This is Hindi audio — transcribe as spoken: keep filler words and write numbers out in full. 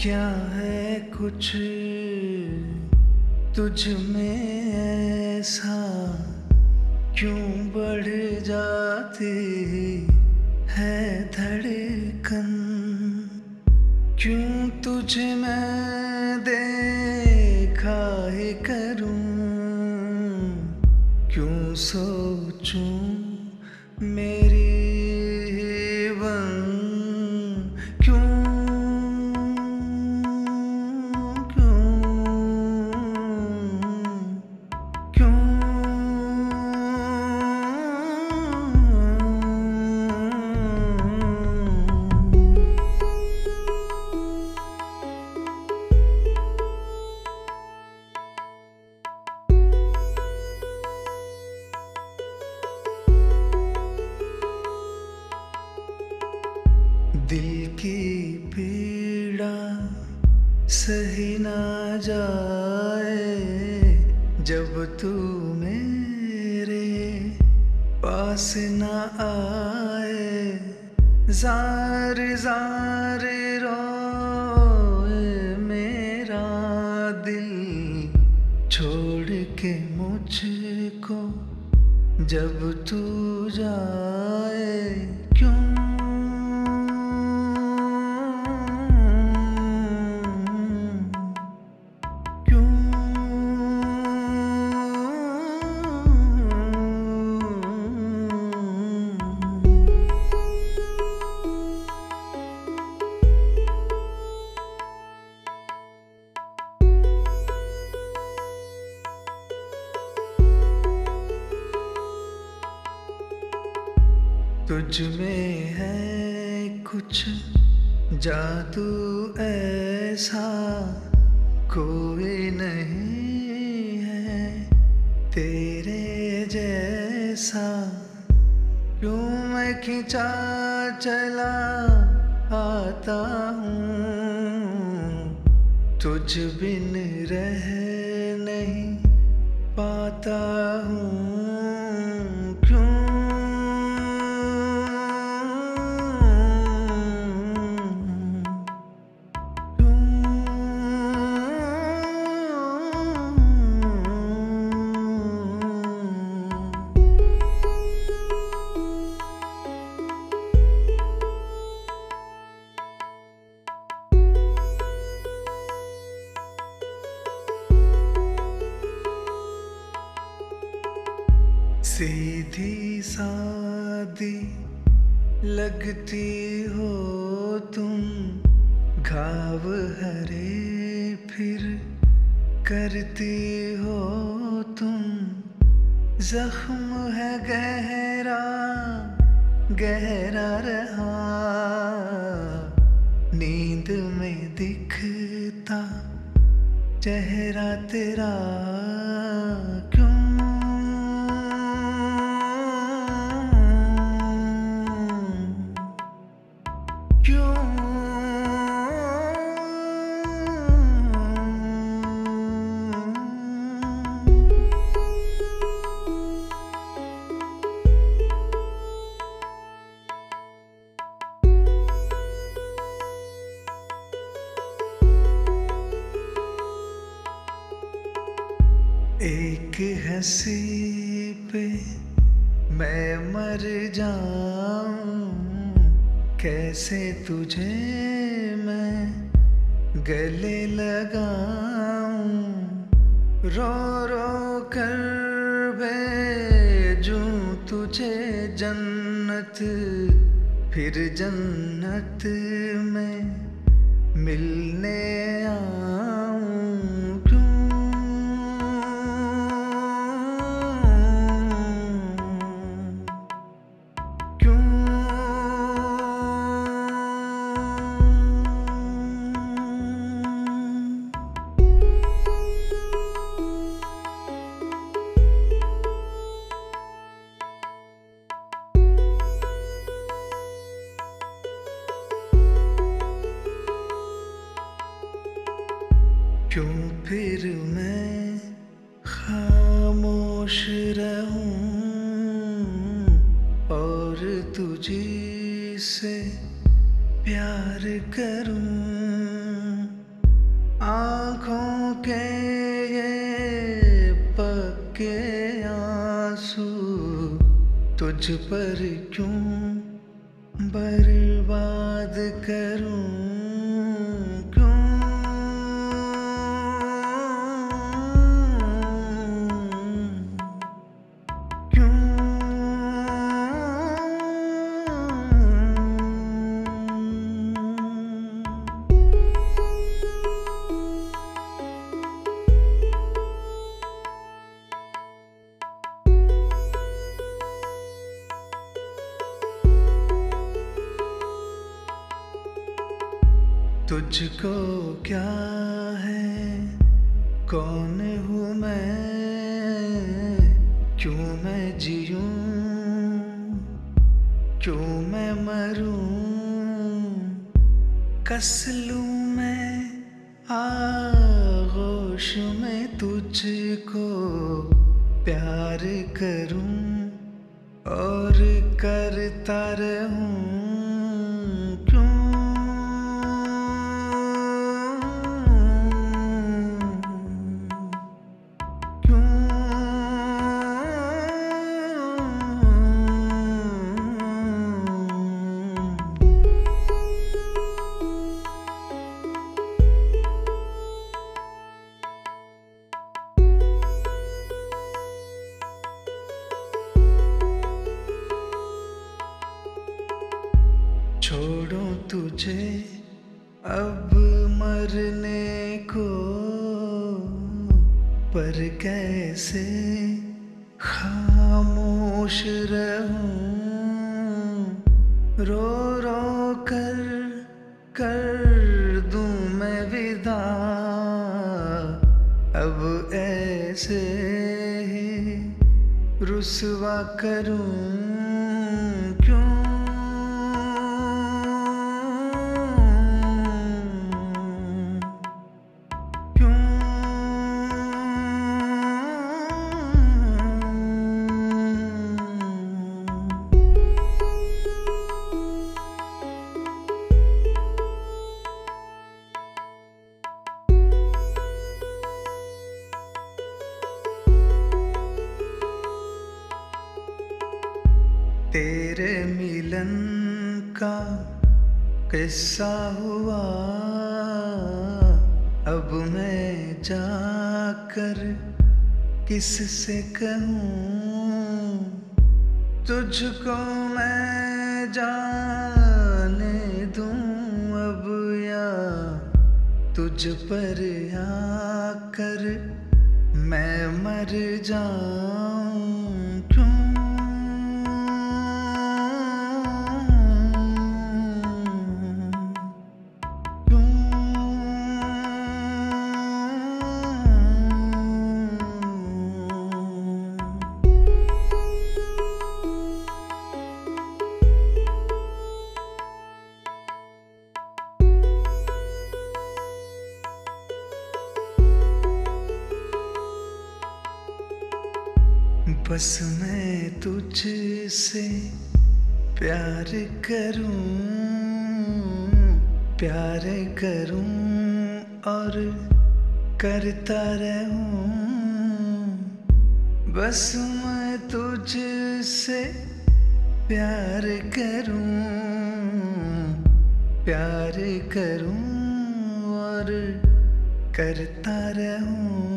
क्या है कुछ तुझ में ऐसा, क्यों बढ़ जाती है धड़कन, क्यों तुझे मैं देखा ही करूं, क्यों सोचूं मेरी ही बन, क्यों क्यों क्यों दिल की पीड़ा सही ना जाए जब तू मेरे पास ना आए, जार जार रोए मेरा दिल छोड़ के मुझको जब तू जाए, क्यों तुझ में है कुछ जादू ऐसा, कोई नहीं है तेरे जैसा, क्यों मैं खिंचा चला आता हूँ, तुझ बिन रह नहीं पाता हूँ, क्यों सीधी सादी लगती हो तुम, घाव हरे फिर करती हो तुम, जख्म है गहरा गहरा रहा, नींद में दिखता चेहरा तेरा, क्यों एक हंसी पे मैं मर जाऊं, कैसे तुझे मैं गले लगाऊं, रो रो कर भेजूं तुझे जन्नत, फिर जन्नत में मिलने आऊं, क्यों क्यों फिर मैं खामोश रहूं और तुझी से प्यार करूं। के ये पक्के आंसू तुझ पर क्यों बर्बाद करूं, क्यों क्यों तुझको क्या है, कौन हूँ मैं, क्यों मैं जीऊं, क्यों मैं मरूं, कस लूं मैं आगोश में तुझको प्यार करूं और करता रहूं, क्यों छोड़ूं तुझे अब मरने को, पर कैसे खामोश रहूं, रो रो कर कर दूं मैं विदा, अब ऐसे ही रुसवा करूं, क्यों तेरे मिलन का किस्सा हुआ, अब मैं जाकर किससे कहूँ, तुझको मैं जाने दूँ अब या तुझ पर आकर मैं मर जाऊँ, क्यों बस मैं तुझसे प्यार करूं, प्यार करूं और करता रहूं, बस मैं तुझसे प्यार करूं, प्यार करूं और करता रहूं।